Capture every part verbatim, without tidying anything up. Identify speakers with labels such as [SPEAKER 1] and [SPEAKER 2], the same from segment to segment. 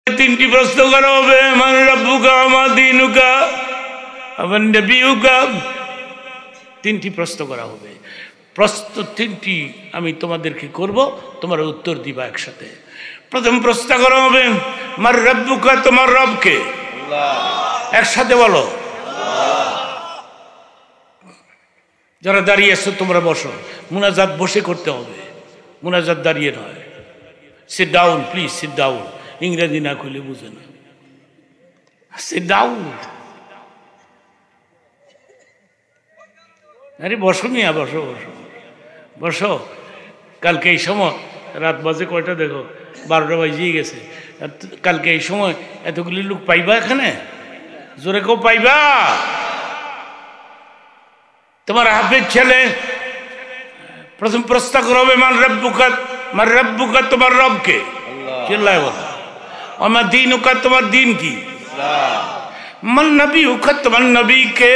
[SPEAKER 1] তিনটি প্রশ্ন করা হবে, মান রাব্বুকা মা দীনুকা ওয়ান নবিয়ুকা। তিনটি প্রশ্ন করা হবে। প্রশ্ন তিনটি আমি তোমাদেরকে করব, তোমরা উত্তর দিবা একসাথে। প্রথম প্রশ্ন করা হবে, মান রাব্বুকা, তোমার রবকে? আল্লাহ। একসাথে বলো। আল্লাহ। যারা দাঁড়িয়ে আছো তোমরা বসো, মুনাজাত বসে করতে হবে, মুনাজাত দাঁড়িয়ে নয়। Sit down please, sit down. ইংরেজি না খুলে বুঝে না, সিট ডাউন। আরে বসো মিয়া, বসো বসো বসো। কালকে এই সময়, রাত বাজে কয়টা দেখো, বারোটা বাজিয়ে গেছে। কালকে এই সময় এতগুলি লোক পাইবা এখানে? জোরে কেউ পাইবা? তোমার হাফেজ ছেলে প্রথম প্রশ্ন করবে, মান রাব্বুকা, মান রাব্বুকা, তোমার রবকে? চিল্লায় বলো। আমার দীনুকা, তোমার দিন কি? মান নবিয়ুকা, তোমার নবীকে?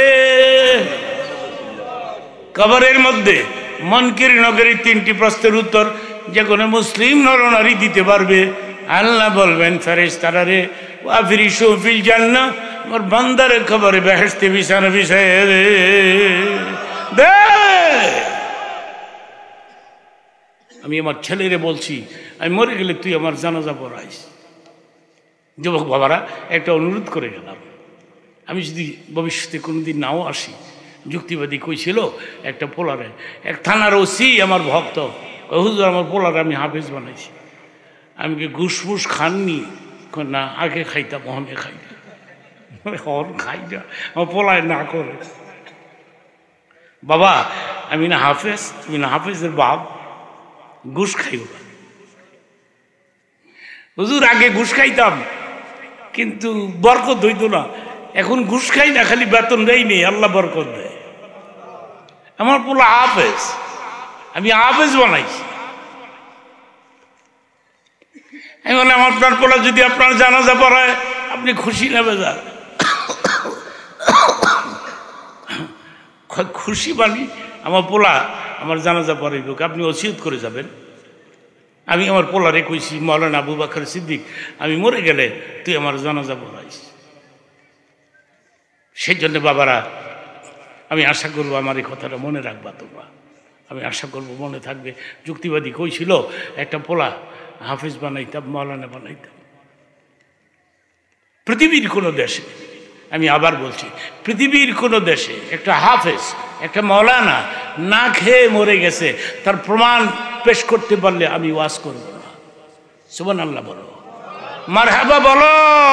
[SPEAKER 1] কবরের মধ্যে মুনকির নগরী তিনটি প্রশ্নের উত্তর যে কোনো মুসলিম নরনারী দিতে পারবে। আল্লাহ বলবেন ফেরেশতারা রে, ওয়াফরিশু ফিল জান্নাহ, আমার বান্দারে কবরে বেহেশতে বিছানা বিছায়ে দে। আমি আমার ছেলেরে বলছি, আমি মরে গেলে তুই আমার জানাজা পড়াইস। যুবক বাবারা, একটা অনুরোধ করে গেলাম, আমি যদি ভবিষ্যতে কোনোদিন নাও আসি, যুক্তিবাদী কইছিল একটা পোলারে, এক থানার ওসি আমার ভক্ত, হুজুর আমার পোলারে আমি হাফেজ বানাইছি। আমি কি ঘুষ ফুস খাননি? না, আগে খাইতাম, অহনে খাই না, হন খাই না, আমার পোলায় না করে। বাবা আমি না হাফেজ, তুমি না হাফেজের বাপ, ঘুষ খাইও না। হুজুর আগে ঘুষ খাইতাম কিন্তু বরকত হইত না, এখন ঘুষ খাই না, খালি বেতন দেয় নেই, আল্লাহ বরকত দেয়। আমার পোলা হাফেজ, আমি হাফেজ বানাইছি। আমি বললাম আপনার পোলা যদি আপনার জানাজা পড়ায় আপনি খুশি না বেজার? খুশি বানি, আমার পোলা আমার জানাজা পড়াইব, আপনি ওসিয়ত করে যাবেন। আমি আমার পোলারে কইছি, মাওলানা আবু বকর সিদ্দিক, আমি মরে গেলে তুই আমার জানাজা পড়াইস। সেই জন্য বাবারা, আমি আশা করবো আমার এই কথাটা মনে রাখবা তোমরা, আমি আশা করবো মনে থাকবে। যুক্তিবাদী কইছিল একটা পোলা হাফিজ বানাইতাম, মাওলানা বানাইতাম। পৃথিবীর কোনো দেশে, আমি আবার বলছি, পৃথিবীর কোনো দেশে একটা হাফেজ, একটা মাওলানা না খেয়ে মরে গেছে, তার প্রমাণ পেশ করতে পারলে আমি ওয়াজ করব না। সুবহানাল্লাহ বলো, মারহাবা বলো।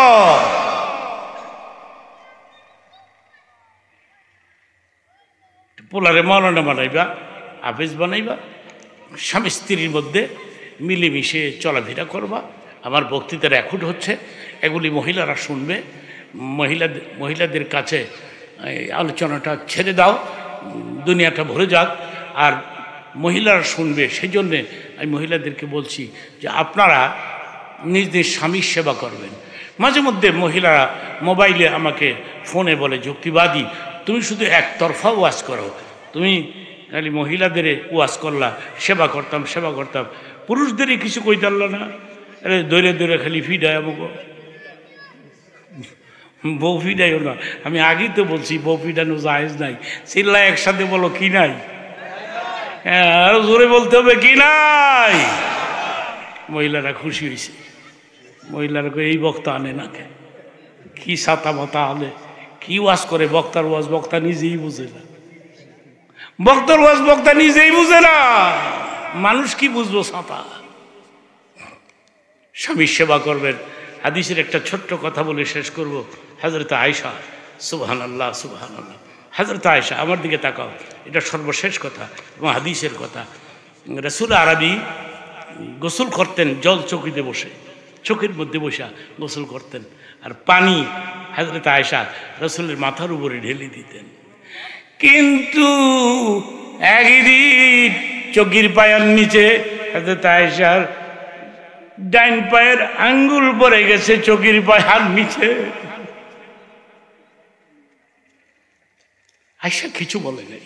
[SPEAKER 1] পোলারে মাওলানা বানাইবা, হাফেজ বানাইবা, স্বামী স্ত্রীর মধ্যে মিলেমিশে চলাফেরা করবা। আমার বক্তৃতা রেকর্ড হচ্ছে, এগুলি মহিলারা শুনবে। মহিলাদের মহিলাদের কাছে আলোচনাটা ছেড়ে দাও, দুনিয়াটা ভরে যাক, আর মহিলারা শুনবে। সেই জন্যে আমি মহিলাদেরকে বলছি যে আপনারা নিজ নিজ স্বামীর সেবা করবেন। মাঝে মধ্যে মহিলারা মোবাইলে আমাকে ফোনে বলে, যুক্তিবাদী তুমি শুধু একতরফা ওয়াজ করো, তুমি খালি মহিলাদের ওয়াজ করলা, সেবা করতাম সেবা করতাম, পুরুষদেরই কিছু কইতে পারল না। আরে দৈরে দৈরে খালি ফিডায় আমাকে, বউ ফিডাইও না। আমি আগেই তো বলছি বউ ফিডানো জায়েজ নাই। চিল্লা একসাথে বলো কি নাই? হ্যাঁ, আরো জোরে বলতে হবে কি নাই? মহিলারা খুশি হয়েছে। মহিলারা এই বক্তা আনে না কেন, কি সাতা মাতা আনে, কি ওয়াজ করে? বক্তার ওয়াজ বক্তা নিজেই বুঝে না, বক্তার ওয়াজ বক্তা নিজেই বুঝে না, মানুষ কি বুঝবো? সাঁতা। স্বামীর সেবা করবেন। হাদিসের একটা ছোট্ট কথা বলে শেষ করব। হযরত আয়েশা, সুবহানাল্লাহ সুবহানাল্লাহ, হযরত আয়েশা, আমার দিকে তাকাও, এটা সর্বশেষ কথা এবং হাদিসের কথা। রাসূল আরবি গোসল করতেন জল চৌকিতে বসে, চৌকির মধ্যে বসে গোসল করতেন, আর পানি হযরত আয়েশা রাসূলের মাথার উপরে ঢেলে দিতেন। কিন্তু একদিন চৌকির পায়ের নিচে হযরত আয়েশার ডাইন পায়ের আঙ্গুল পড়ে গেছে চৌকির পায়ের নিচে। আয়েশা কিছু বলে নাই।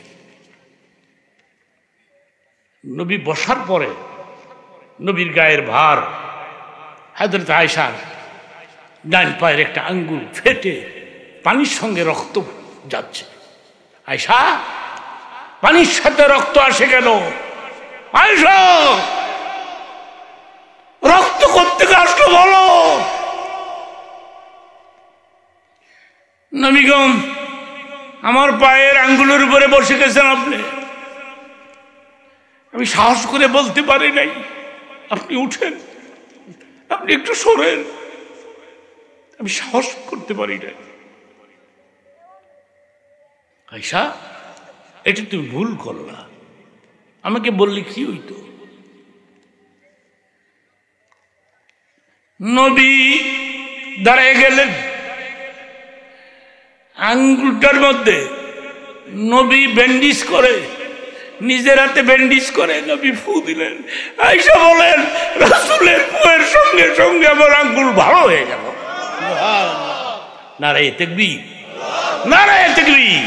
[SPEAKER 1] নবী বসার পরে নবীর গায়ের ভার হযরত আয়েশার ডান পায়ের একটা আঙ্গুল ফেটে পানির সঙ্গে রক্ত যাচ্ছে। আয়সা, পানির সাথে রক্ত আসে কেন? আয়সা, রক্ত কোত্থেকে আসলো বলো? নবীগণ, আমার পায়ের আঙ্গুলের উপরে বসে গেছেন আপনি। আমি সাহস করে বলতে পারি নাই, আপনি উঠেন, আপনি একটু সরেন। আমি সাহস করতে পারি নাই। আয়সা, এটা তুমি ভুল করলা, আমাকে বললে কি হইতো? নবী দাঁড়ায় গেলেন, আঙ্গুলটার মধ্যে নবী ব্যান্ডিজ করে, নিজের হাতে ব্যান্ডিজ করে নবী ফু দিলেন। আয়সা বলেন, রাসূলের ফুয়ের সঙ্গে সঙ্গে আমার আঙ্গুল ভালো হয়ে গেল। নারায়ে তাকবীর, নারায়ে তাকবীর।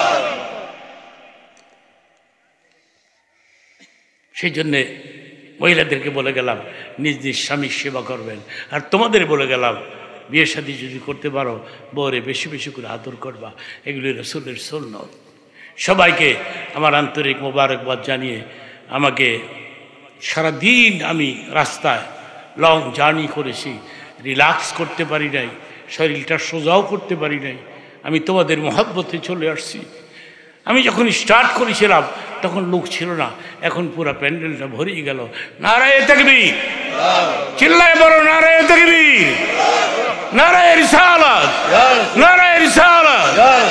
[SPEAKER 1] সেই জন্যে মহিলাদেরকে বলে গেলাম নিজ নিজ স্বামীর সেবা করবেন। আর তোমাদের বলে গেলাম, বিয়ে শাদী যদি করতে পারো, বউরে বেশি বেশি করে আদর করবা। এগুলি রাসূলের সুন্নাত। সবাইকে আমার আন্তরিক মোবারকবাদ জানিয়ে, আমাকে সারাদিন আমি রাস্তায় লং জার্নি করেছি, রিল্যাক্স করতে পারি নাই, শরীরটা সোজাও করতে পারি নাই। আমি তোমাদের মহব্বতে চলে আসছি। আমি যখন স্টার্ট করেছিলাম তখন লোক ছিল না, এখন পুরো প্যান্ডেলটা ভরেই গেল। নারায়ে তাকবীর, চিল্লায় বলো নারায়ে তাকবীর, নারায়ে রিসালাত, নারায়ে রিসালাত।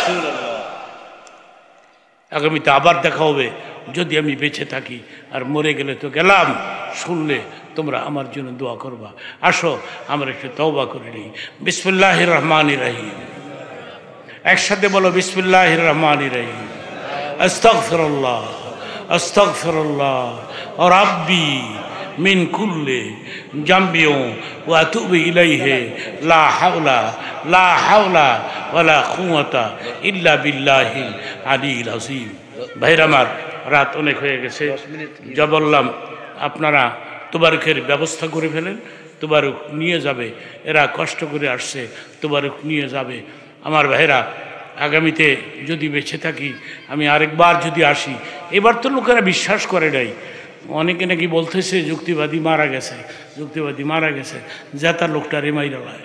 [SPEAKER 1] আগামীতে আবার দেখা হবে যদি আমি বেঁচে থাকি, আর মরে গেলে তো গেলাম। শুনলে তোমরা আমার জন্য দোয়া করবা। আসো আমরা একটু তওবা করে নিই। বিসমিল্লাহির রহমানির রহিম। একসাথে বলো, বিসমিল্লাহির রহমানির রহিম। আস্তাগফিরুল্লাহ, আস্তাগফিরুল্লাহ রাব্বি মিন কুল্লি জামবিও ওয়া আতুবু ইলাইহি লা হাওলা লা হাওলা ওয়ালা কুওয়াতা ইল্লা বিল্লাহিল আলিয়্যিল আযীম। ভাইরা আমার, রাত অনেক হয়ে গেছে, যা বললাম আপনারা তোবারুকের ব্যবস্থা করে ফেলেন। তোবারুক নিয়ে যাবে, এরা কষ্ট করে আসছে, তোবারুক নিয়ে যাবে। আমার ভাইরা, আগামীতে যদি বেঁচে থাকি, আমি আরেকবার যদি আসি। এবার তো লোকেরা বিশ্বাস করে নাই, অনেকে নাকি বলতেছে যুক্তিবাদী মারা গেছে, যুক্তিবাদী মারা গেছে, জেতা লোকটা রেমাইরা লায়।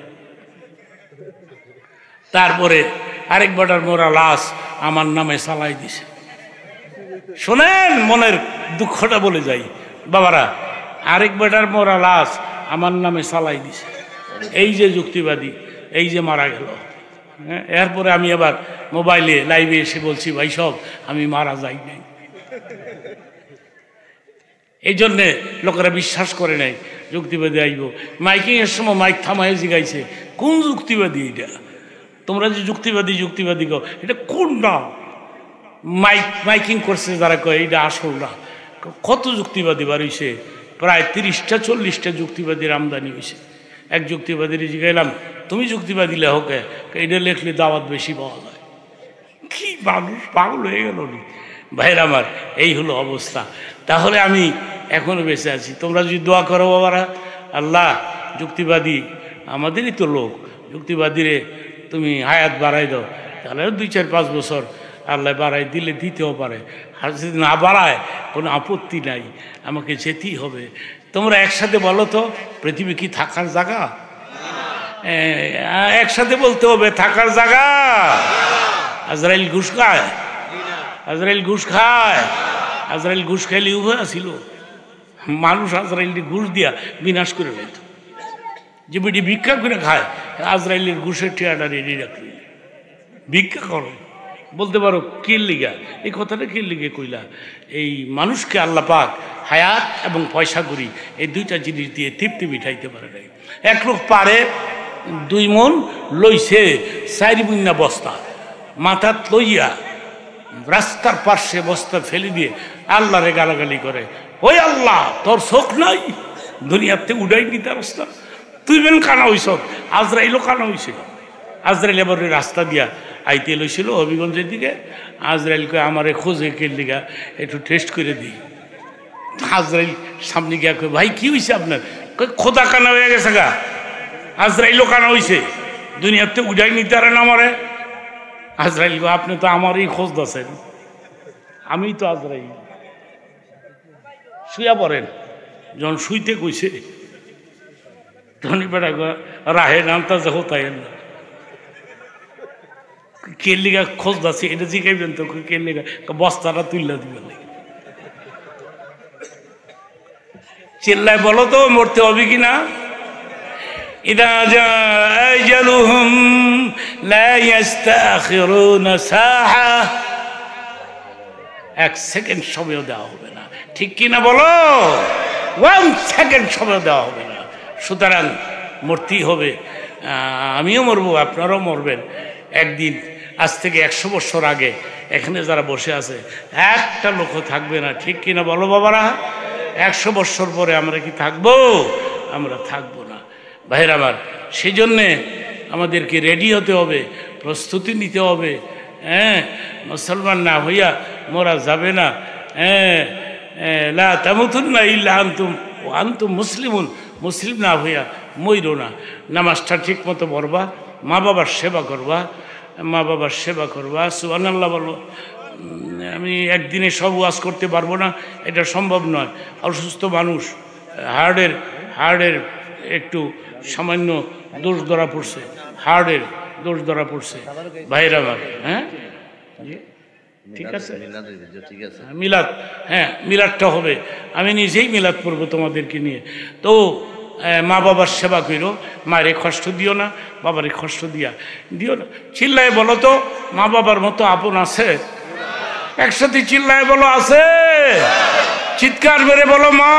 [SPEAKER 1] তারপরে আরেক বাটার মোরা লাশ আমার নামে চালাই দিছে। শোনেন, মনের দুঃখটা বলে যাই বাবারা, আরেক বেটার মোরা লাশ আমার নামে চালাই দিছে। এই যে যুক্তিবাদী, এই যে মারা গেল। হ্যাঁ, এরপরে আমি আবার মোবাইলে লাইভে এসে বলছি, ভাই সব আমি মারা যাই নাই। এই জন্যে লোকেরা বিশ্বাস করে নাই যুক্তিবাদী আইব। মাইকিং এর সময় মাইক থামায় জিগাইছে, কোন যুক্তিবাদী এটা? তোমরা যে যুক্তিবাদী যুক্তিবাদী গো, এটা কোন না? মাইক মাইকিং করছে যারা কয় এটা আসল না। কত যুক্তিবাদী বার হইছে, প্রায় তিরিশটা চল্লিশটা যুক্তিবাদীর আমদানি হয়েছে। এক যুক্তিবাদীর জিগাইলাম, তুমি যুক্তিবাদী লেখক, এটা লেখলে দাওয়াত বেশি পাওয়া যায়। কি মানুষ পাগল হয়ে গেল নি ভাইরা আমার, এই হলো অবস্থা। তাহলে আমি এখনো বেঁচে আছি, তোমরা যদি দোয়া করো বাবারা। আল্লাহ, যুক্তিবাদী আমাদেরই তো লোক, যুক্তিবাদীরে তুমি হায়াত বাড়াই দাও, তাহলে দুই চার পাঁচ বছর আল্লাহ বাড়াই দিলে দিতেও পারে। আর যদি না বাড়ায় কোনো আপত্তি নাই, আমাকে যেতেই হবে। তোমরা একসাথে বলো তো, পৃথিবী কি থাকার জায়গা? একসাথে বলতে হবে, থাকার জায়গা। আজরাইল ঘুষ খায়, আজরাইল ঘুষ খায়, আজরাইল ঘুষ খাইলে উভয় আসিল। মানুষ আজরাইলের ঘুষ দিয়া বিনাশ করে নিত। যে বেটি ভিক্ষা করে খায়, আজরাইলের ঘুষের ঠিয়াটা রেডি রাখলি, ভিক্ষা করো। বলতে পারো কে লিগা এই কথাটা, কে লিগে কইলা? এই মানুষকে আল্লাহ পাক হায়াত এবং পয়সা করি এই দুইটা জিনিস দিয়ে তৃপ্তি মিঠাইতে পারে নাই। এক লোক পারে দুই মন লইছে চারি বুন্না বস্তা মাথাত লইয়া রাস্তার পার্শ্বে বস্তা ফেলে দিয়ে আল্লাহরে গালাগালি করে, ওই আল্লাহ তোর চোখ নাই, দুনিয়াতে উড়াই নি তার রাস্তা, তুই বেন কানা হইস। আজরাইলও কানা হইছে। আজরাইল এবার রাস্তা দিয়া আইতে লইছিল হবিগঞ্জের দিকে। আজরাইল কয়ে আমারে খোঁজে কে লিগা, একটু টেস্ট করে দিই। আজরাইল সামনে গিয়া কয়ে, ভাই কি হয়েছে আপনার? খোদা কানা হয়ে গেছে গা। আজরাইলও কানা হইছে দুনিয়াতে উঠাই নিতে পারে না আমারে। আজরাইল গো আপনি তো আমারই খোঁজ দিচ্ছেন, আমি তো আজরাইল। শুয়া পড়েন। যখন শুইতে কইছে ধনী বেড়া রাহে নামতা যে হতায়েন না কে লিগা খোঁজ দাসি এটা জিগাইবেন তো কে লিগা বস্তাটা তুললা দিবেন। চিল্লায় বলো তো মরতে হবে কিনা? ইদা জাআ আজালুহুম লা ইস্তাখিরুনা সাআ, এক সেকেন্ড সময় দেওয়া হবে না, ঠিক কিনা বলো? ওয়ান সেকেন্ড সময় দেওয়া হবে না। সুতরাং মরতেই হবে, আমিও মরবো, আপনারাও মরবেন একদিন। আজ থেকে একশো বছর আগে এখানে যারা বসে আছে একটা লোকও থাকবে না, ঠিক কিনা বলো বাবারা? একশো বছর পরে আমরা কি থাকবো? আমরা থাকবো না ভাইরা আমার। সেই জন্যে আমাদেরকে রেডি হতে হবে, প্রস্তুতি নিতে হবে। হ্যাঁ, মুসলমান না হইয়া মোরা যাবে না। হ্যাঁ, লা তামুতুন্না ইল্লা আনতুম ওয়া আনতুম মুসলিমুন, মুসলিম না হইয়া মইরো না। নামাজটা ঠিক মতো পড়বা, মা বাবার সেবা করবা, মা বাবার সেবা করবা। সুবহানাল্লাহ বলো। আমি একদিনে সব ওয়াজ করতে পারবো না, এটা সম্ভব নয়। অসুস্থ মানুষ, হার্টের হার্টের একটু সামান্য দোষ ধরা পড়ছে, হার্টের দোষ ধরা পড়ছে ভাইরা আমার। হ্যাঁ ঠিক আছে, মিলাদ, হ্যাঁ মিলাদটা হবে। আমি নিজেই মিলাদ পড়বো তোমাদেরকে নিয়ে। তো মা বাবার সেবা করো, মায়ের কষ্ট দিও না, বাবারে কষ্ট দিয়া দিও না। চিল্লায় বলো তো মা বাবার মতো আপন আছে? একসাথে চিল্লায় বলো আছে? চিৎকার মেরে বলো মা।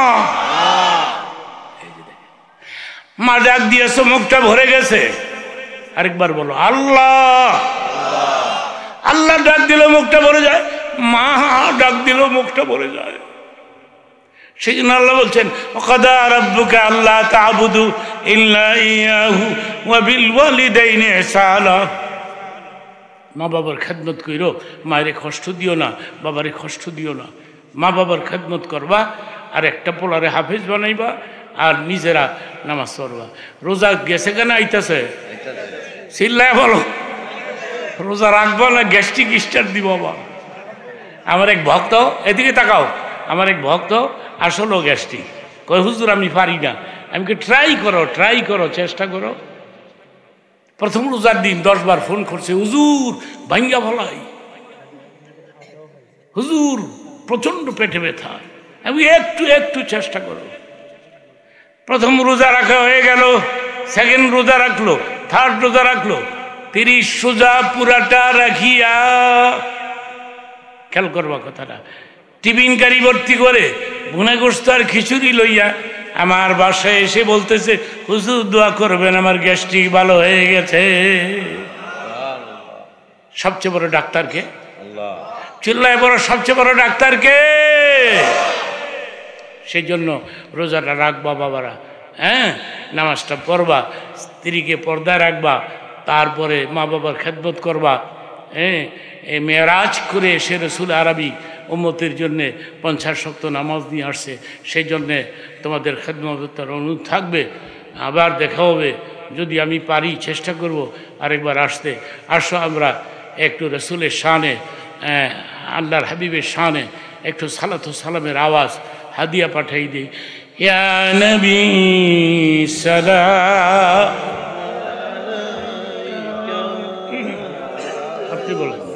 [SPEAKER 1] মা ডাক দিয়েছো, মুখটা ভরে গেছে। আরেকবার বলো আল্লাহ। আল্লাহ ডাক দিল মুখটা ভরে যায়, মা ডাক দিল মুখটা ভরে যায়। সেই জন্য আল্লাহ বলছেন ওয়াকাদা রাব্বুকা আল্লা তা'বুদু ইল্লা ইয়াহু ওয়া বিল ওয়ালিদাইনি ইহসানা। মা বাবার খেদমত কইরো, মায়ের কষ্ট দিও না, বাবারে কষ্ট দিও না। মা বাবার খেদমত করবা, আর একটা পোলারে হাফেজ বানাইবা, আর নিজেরা নামাজ পড়বা। রোজা গেছে কেন আইতাছে? চিল্লায় বলো। রোজা রাখবো না গ্যাস্ট্রিক স্টার দিব আবার। আমার এক ভক্ত, এদিকে তাকাও, আমার এক ভক্ত আসলেও গ্যাস্ট্রিক। কই হুজুর আমি পারি না। আমি কি ট্রাই করো, ট্রাই করো, চেষ্টা করো। প্রথম রোজার দিন দশ বার ফোন করছে, হুজুর ভাঙ্গা ভালাই, হুজুর প্রচন্ড পেটে ব্যথা। আমি একটু একটু চেষ্টা করো। প্রথম রোজা রাখা হয়ে গেল, সেকেন্ড রোজা রাখলো, থার্ড রোজা রাখলো, তিরিশ রোজা পুরাটা রাখিয়া, খেয়াল করবা কথাটা, টিফিন গাড়ি ভর্তি করে ভুনা গোস্ত আর খিচুড়ি লইয়া আমার বাসায় এসে বলতেছে হুজুর দোয়া করবেন, আমার গ্যাস্ট্রিক ভালো হয়ে গেছে। সবচেয়ে বড় ডাক্তারকে? চিল্লায় বড় সবচেয়ে বড় ডাক্তারকে। সেই জন্য রোজাটা রাখবা বাবারা। হ্যাঁ, নামাজটা পড়বা, স্ত্রীকে পর্দায় রাখবা, তারপরে মা বাবার খেদমত করবা। হ্যাঁ, এই মেরাজ করে এসে রসুল আরবি উম্মতের জন্যে পঞ্চাশ ওয়াক্ত নামাজ নিয়ে আসছে। সেই জন্যে তোমাদের খেদমতের অনুরোধ থাকবে। আবার দেখা হবে, যদি আমি পারি চেষ্টা করব আরেকবার আসতে। আসো আমরা একটু রসুলের শানে, আল্লাহর হাবিবের শানে একটু সালাত সালামের আওয়াজ হাদিয়া পাঠাই দিই। ইয়া নবী সালাম। আপনি বলেন।